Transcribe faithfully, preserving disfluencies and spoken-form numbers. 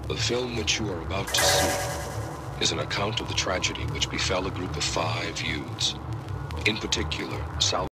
The film which you are about to see is an account of the tragedy which befell a group of five youths. In particular, Salem